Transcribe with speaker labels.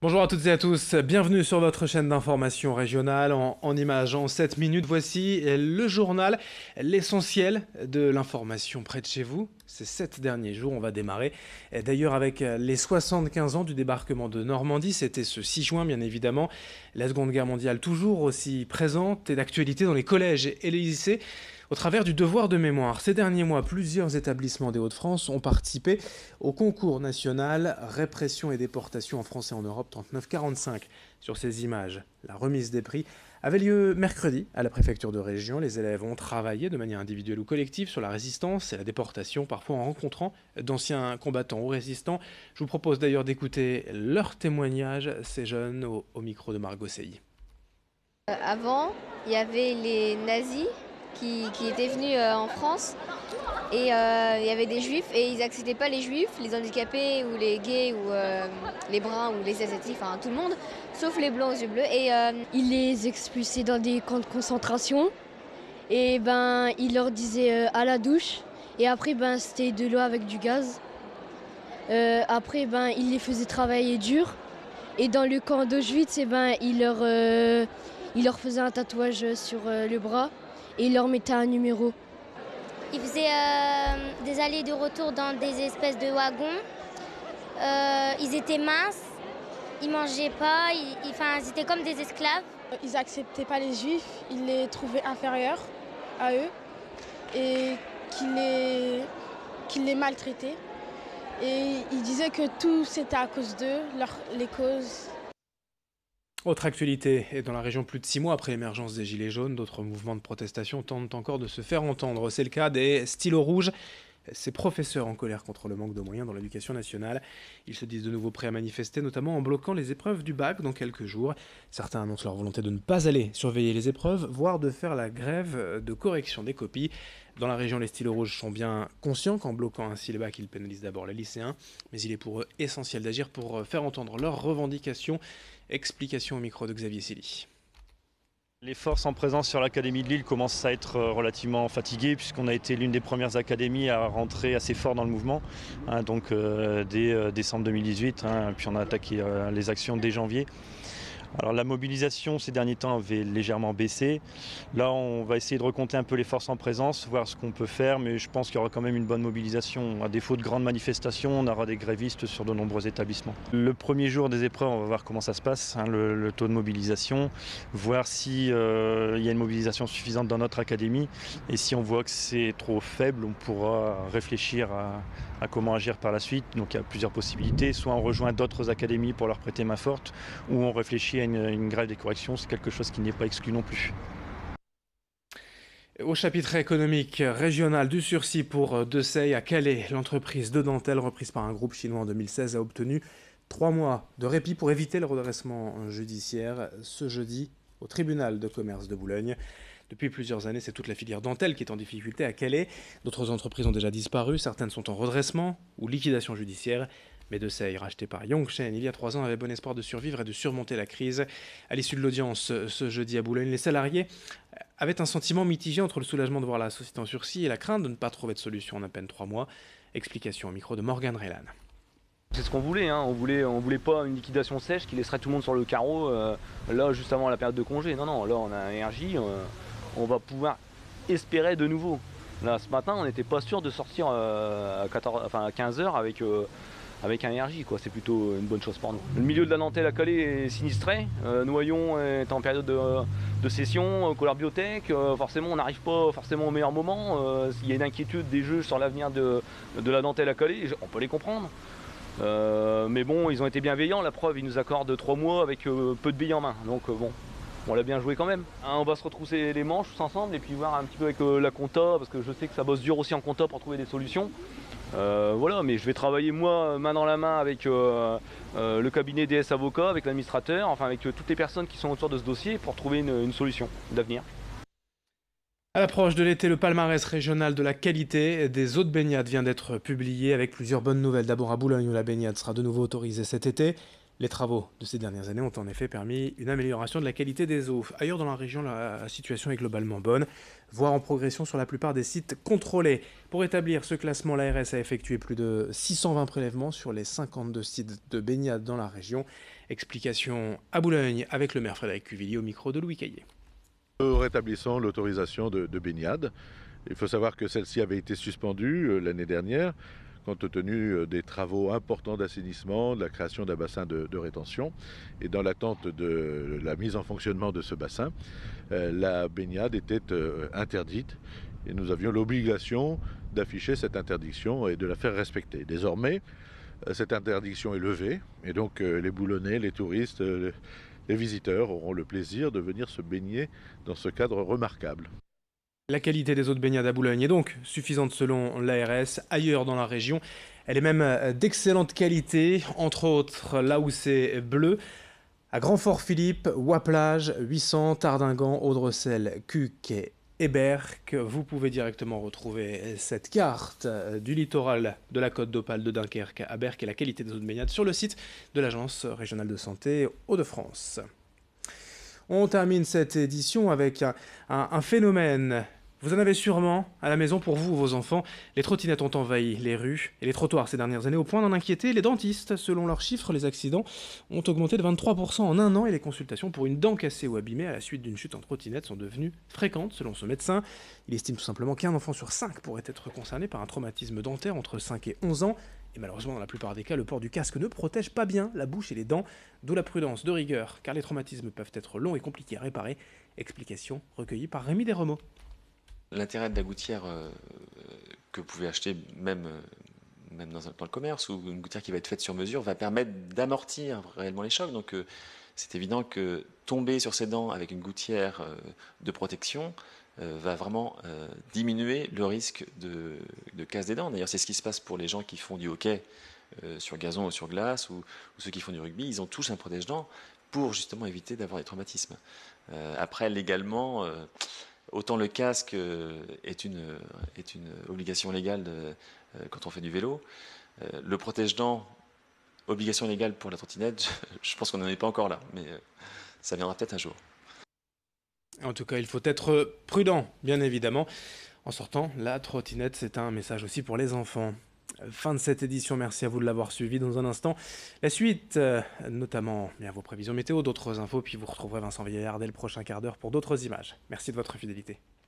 Speaker 1: Bonjour à toutes et à tous, bienvenue sur votre chaîne d'information régionale en images en 7 minutes. Voici le journal, l'essentiel de l'information près de chez vous. Ces 7 derniers jours, on va démarrer d'ailleurs avec les 75 ans du débarquement de Normandie. C'était ce 6 juin, bien évidemment. La Seconde Guerre mondiale toujours aussi présente et d'actualité dans les collèges et les lycées au travers du devoir de mémoire. Ces derniers mois, plusieurs établissements des Hauts-de-France ont participé au concours national Répression et déportation en France et en Europe 39-45. Sur ces images, la remise des prix avait lieu mercredi à la préfecture de région. Les élèves ont travaillé de manière individuelle ou collective sur la résistance et la déportation, parfois en rencontrant d'anciens combattants ou résistants. Je vous propose d'ailleurs d'écouter leurs témoignages, ces jeunes, au micro de Margot Sey.
Speaker 2: Avant, il y avait les nazis qui étaient venus en France et il y avait des juifs et ils n'acceptaient pas les juifs, les handicapés ou les gays ou les bruns ou les asiatiques, enfin tout le monde, sauf les blancs aux yeux bleus. Et
Speaker 3: ils les expulsaient dans des camps de concentration et ils leur disaient à la douche et après c'était de l'eau avec du gaz. Après ils les faisaient travailler dur et dans le camp d'Auschwitz ils leur faisaient un tatouage sur le bras et ils leur mettaient un numéro.
Speaker 4: Ils faisaient des allers de retour dans des espèces de wagons. Ils étaient minces, ils mangeaient pas, ils étaient comme des esclaves.
Speaker 5: Ils n'acceptaient pas les juifs, ils les trouvaient inférieurs à eux et qu'ils les maltraitaient. Et ils disaient que tout c'était à cause d'eux, les causes.
Speaker 1: Autre actualité, et dans la région plus de 6 mois après l'émergence des Gilets jaunes, d'autres mouvements de protestation tentent encore de se faire entendre. C'est le cas des stylos rouges, ces professeurs en colère contre le manque de moyens dans l'éducation nationale. Ils se disent de nouveau prêts à manifester, notamment en bloquant les épreuves du bac dans quelques jours. Certains annoncent leur volonté de ne pas aller surveiller les épreuves, voire de faire la grève de correction des copies. Dans la région, les stylos rouges sont bien conscients qu'en bloquant ainsi le bac, ils pénalisent d'abord les lycéens, mais il est pour eux essentiel d'agir pour faire entendre leurs revendications. Explication au micro de Xavier Silly.
Speaker 6: Les forces en présence sur l'Académie de Lille commencent à être relativement fatiguées puisqu'on a été l'une des premières académies à rentrer assez fort dans le mouvement, dès décembre 2018, puis on a attaqué les actions dès janvier. Alors la mobilisation ces derniers temps avait légèrement baissé. Là on va essayer de recompter un peu les forces en présence, voir ce qu'on peut faire, mais je pense qu'il y aura quand même une bonne mobilisation. À défaut de grandes manifestations, on aura des grévistes sur de nombreux établissements. Le premier jour des épreuves, on va voir comment ça se passe, le taux de mobilisation, voir si y a une mobilisation suffisante dans notre académie. Et si on voit que c'est trop faible, on pourra réfléchir à comment agir par la suite. Donc il y a plusieurs possibilités, soit on rejoint d'autres académies pour leur prêter main forte, ou on réfléchit à une grève des corrections, c'est quelque chose qui n'est pas exclu non plus.
Speaker 1: Au chapitre économique régional, du sursis pour Decey à Calais, l'entreprise de dentelle reprise par un groupe chinois en 2016 a obtenu 3 mois de répit pour éviter le redressement judiciaire ce jeudi au tribunal de commerce de Boulogne. Depuis plusieurs années, c'est toute la filière dentelle qui est en difficulté à Calais. D'autres entreprises ont déjà disparu, certaines sont en redressement ou liquidation judiciaire. Mais Decey, racheté par Yongchen il y a 3 ans, avait bon espoir de survivre et de surmonter la crise. À l'issue de l'audience ce jeudi à Boulogne, les salariés avaient un sentiment mitigé entre le soulagement de voir la société en sursis et la crainte de ne pas trouver de solution en à peine 3 mois. Explication au micro de Morgan Reylan.
Speaker 7: C'est ce qu'on voulait, on voulait pas une liquidation sèche qui laisserait tout le monde sur le carreau, là juste avant la période de congé. Non, là on a énergie, on va pouvoir espérer de nouveau. Là ce matin on n'était pas sûr de sortir à 15h avec un énergie, quoi. C'est plutôt une bonne chose pour nous. Le milieu de la dentelle à Calais est sinistré, Noyon est en période de cession, Couleur Biotech, forcément on n'arrive pas forcément au meilleur moment, il y a une inquiétude des jeux sur l'avenir de la dentelle à Calais, on peut les comprendre. Mais bon, ils ont été bienveillants, la preuve, ils nous accordent 3 mois avec peu de billes en main, donc bon, on l'a bien joué quand même. On va se retrousser les manches tous ensemble et puis voir un petit peu avec la compta, parce que je sais que ça bosse dur aussi en compta pour trouver des solutions. Voilà, mais je vais travailler moi main dans la main avec le cabinet DS Avocats, avec l'administrateur, enfin avec toutes les personnes qui sont autour de ce dossier pour trouver une solution d'avenir.
Speaker 1: À l'approche de l'été, le palmarès régional de la qualité des eaux de baignade vient d'être publié avec plusieurs bonnes nouvelles. D'abord à Boulogne où la baignade sera de nouveau autorisée cet été. Les travaux de ces dernières années ont en effet permis une amélioration de la qualité des eaux. Ailleurs dans la région, la situation est globalement bonne, voire en progression sur la plupart des sites contrôlés. Pour établir ce classement, l'ARS a effectué plus de 620 prélèvements sur les 52 sites de baignade dans la région. Explication à Boulogne avec le maire Frédéric Cuvillier au micro de Louis Caillé.
Speaker 8: Nous rétablissons l'autorisation de baignade. Il faut savoir que celle-ci avait été suspendue l'année dernière, compte tenu des travaux importants d'assainissement, de la création d'un bassin de rétention. Et dans l'attente de la mise en fonctionnement de ce bassin, la baignade était interdite. Et nous avions l'obligation d'afficher cette interdiction et de la faire respecter. Désormais, cette interdiction est levée. Et donc les Boulonnais, les touristes, les visiteurs auront le plaisir de venir se baigner dans ce cadre remarquable.
Speaker 1: La qualité des eaux de baignade à Boulogne est donc suffisante selon l'ARS. Ailleurs dans la région, elle est même d'excellente qualité, entre autres là où c'est bleu, à Grand-Fort-Philippe, Ouaplage, 800, Tardingan, Audrecel, Cuc et Berck. Vous pouvez directement retrouver cette carte du littoral de la côte d'Opale de Dunkerque à Berck et la qualité des eaux de baignade sur le site de l'Agence régionale de santé Hauts-de-France. On termine cette édition avec un phénomène. Vous en avez sûrement à la maison pour vous ou vos enfants. Les trottinettes ont envahi les rues et les trottoirs ces dernières années au point d'en inquiéter les dentistes. Selon leurs chiffres, les accidents ont augmenté de 23% en un an et les consultations pour une dent cassée ou abîmée à la suite d'une chute en trottinette sont devenues fréquentes selon ce médecin. Il estime tout simplement qu'un enfant sur 5 pourrait être concerné par un traumatisme dentaire entre 5 et 11 ans. Et malheureusement, dans la plupart des cas, le port du casque ne protège pas bien la bouche et les dents, d'où la prudence de rigueur, car les traumatismes peuvent être longs et compliqués à réparer. Explication recueillie par Rémi Desremeaux.
Speaker 9: L'intérêt de la gouttière que vous pouvez acheter même dans le commerce, ou une gouttière qui va être faite sur mesure, va permettre d'amortir réellement les chocs. Donc c'est évident que tomber sur ses dents avec une gouttière de protection va vraiment diminuer le risque de casse des dents. D'ailleurs, c'est ce qui se passe pour les gens qui font du hockey sur gazon ou sur glace, ou ceux qui font du rugby. Ils ont tous un protège-dents pour justement éviter d'avoir des traumatismes. Après, légalement, autant le casque est une obligation légale quand on fait du vélo. Le protège-dents, obligation légale pour la trottinette, je pense qu'on n'en est pas encore là, mais ça viendra peut-être un jour.
Speaker 1: En tout cas, il faut être prudent, bien évidemment. En sortant, la trottinette, c'est un message aussi pour les enfants. Fin de cette édition, merci à vous de l'avoir suivi. Dans un instant, la suite, notamment bien, vos prévisions météo, d'autres infos, puis vous retrouverez Vincent Vieillard dès le prochain quart d'heure pour d'autres images. Merci de votre fidélité.